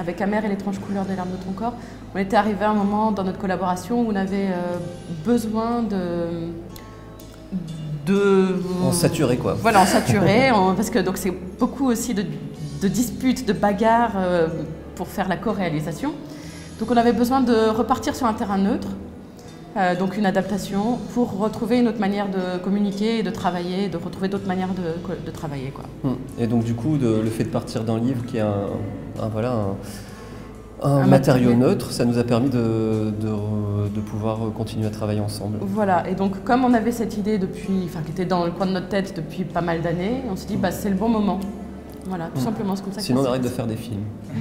avec Amère et l'étrange couleur des larmes de ton corps, on était arrivé à un moment dans notre collaboration où on avait besoin On saturait quoi. Voilà, on saturait, parce que c'est beaucoup aussi de disputes, de bagarres pour faire la co-réalisation. Donc on avait besoin de repartir sur un terrain neutre, donc une adaptation, pour retrouver une autre manière de communiquer et de travailler, de retrouver d'autres manières de travailler, quoi. Et donc du coup, le fait de partir d'un livre qui est un matériau neutre, ça nous a permis de pouvoir continuer à travailler ensemble. Voilà, et donc comme on avait cette idée qui était dans le coin de notre tête depuis pas mal d'années, on s'est dit c'est le bon moment. Voilà, tout simplement, c'est comme ça que sinon on arrête de faire des films.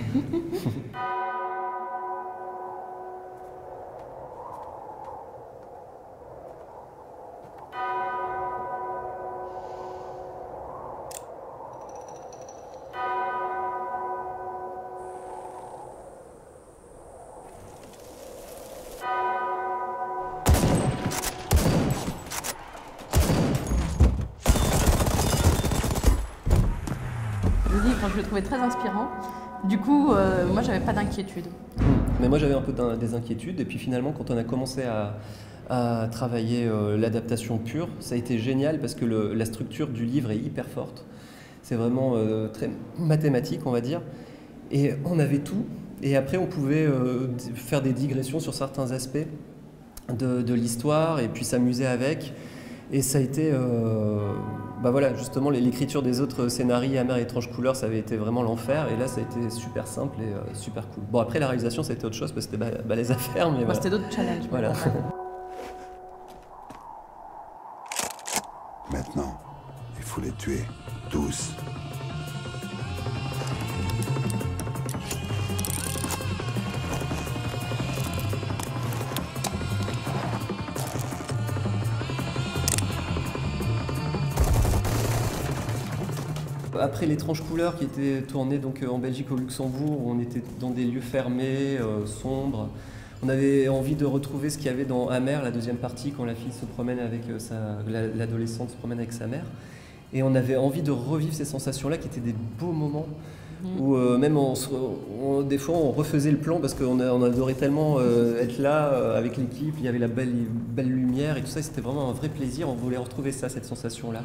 Le livre, je le trouvais très inspirant. Du coup, moi, j'avais pas d'inquiétude. Mais moi, j'avais un peu des inquiétudes. Et puis finalement, quand on a commencé à travailler l'adaptation pure, ça a été génial parce que la structure du livre est hyper forte. C'est vraiment très mathématique, on va dire. Et on avait tout. Et après, on pouvait faire des digressions sur certains aspects de l'histoire et puis s'amuser avec. Et ça a été, voilà, justement, l'écriture des autres scénarios, Amère et étrange couleur, ça avait été vraiment l'enfer. Et là, ça a été super simple et super cool. Bon, après, la réalisation, ça a été autre chose parce que c'était balèze à faire. Mais C'était d'autres challenges. Voilà. Maintenant, il faut les tuer, tous. Après l'étrange couleur qui était tournée donc en Belgique au Luxembourg, où on était dans des lieux fermés, sombres, on avait envie de retrouver ce qu'il y avait dans Amère, la deuxième partie, quand la fille se promène avec l'adolescente se promène avec sa mère. Et on avait envie de revivre ces sensations-là qui étaient des beaux moments. Où même des fois on refaisait le plan parce qu'on adorait tellement être là avec l'équipe, il y avait la belle lumière et tout ça, c'était vraiment un vrai plaisir, on voulait retrouver ça, cette sensation-là.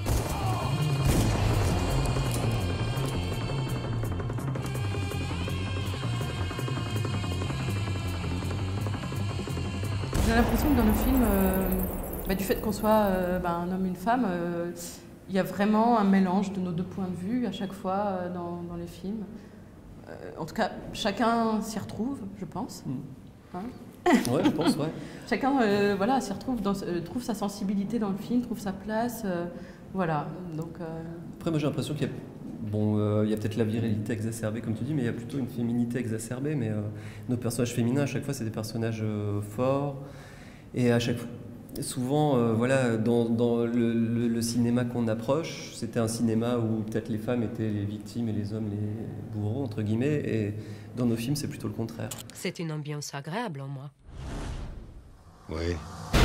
J'ai l'impression que dans le film, du fait qu'on soit un homme et une femme, il y a vraiment un mélange de nos deux points de vue à chaque fois dans les films. En tout cas, chacun s'y retrouve, je pense. Hein? Ouais, je pense, ouais. Chacun s'y retrouve, trouve sa sensibilité dans le film, trouve sa place. Voilà. Donc, Après, moi j'ai l'impression qu'il y a... il y a peut-être la virilité exacerbée, comme tu dis, mais il y a plutôt une féminité exacerbée. Mais nos personnages féminins, à chaque fois, c'est des personnages forts. Et à chaque fois, souvent, dans le cinéma qu'on approche, c'était un cinéma où peut-être les femmes étaient les victimes et les hommes les bourreaux, entre guillemets. Et dans nos films, c'est plutôt le contraire. C'est une ambiance agréable en moi. Oui.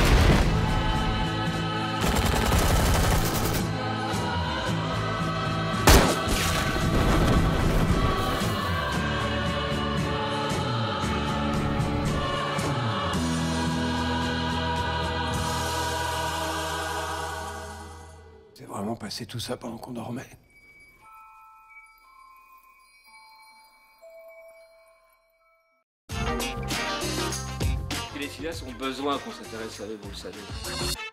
C'est vraiment passé tout ça pendant qu'on dormait. Les filles ont besoin qu'on s'intéresse à eux, vous le savez.